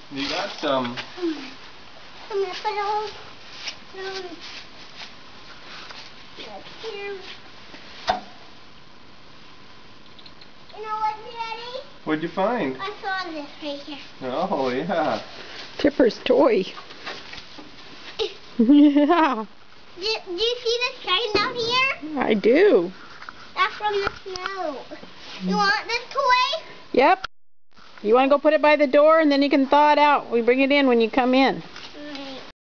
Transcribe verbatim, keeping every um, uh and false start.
You got some. I'm gonna put it all um, right here. You know what, Daddy? What'd you find? I saw this right here. Oh, yeah. Tipper's toy. Yeah. Do, do you see the shine down here? I do. That's from the snow. You want this toy? Yep. You want to go put it by the door and then you can thaw it out. We bring it in when you come in.